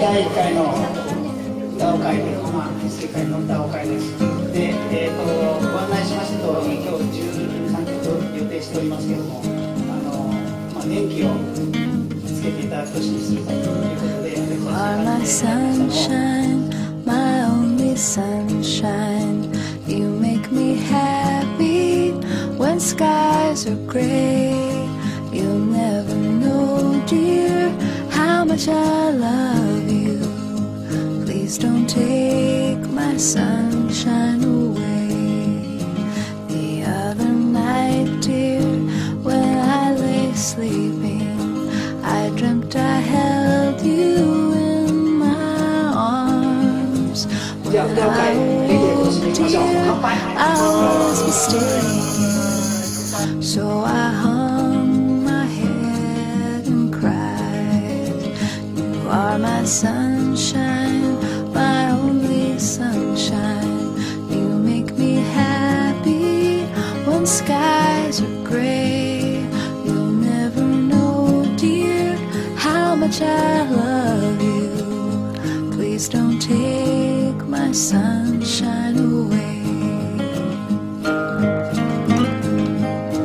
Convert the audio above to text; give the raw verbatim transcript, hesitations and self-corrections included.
だいいっかいの歌う会で、まあ、世界の歌う会です。で、えー、とご案内しましたとおり、今日じゅうさんきょく予定しておりますけれども、あのまあ、電気をつけていただく年にするということで、 Are my sunshine, my only sunshine. You make me happy when skies are gray. You'll never know, dear, how much I love you. Please don't take my sunshine away. The other night, dear, when I lay sleeping, I dreamt I held you in my arms. When I woke, dear, I was mistaken. So I hung my head and cried. You are my sunshine, my only sunshine. You make me happy when skies are gray. You'll never know, dear, how much I love you. Please don't take my sun.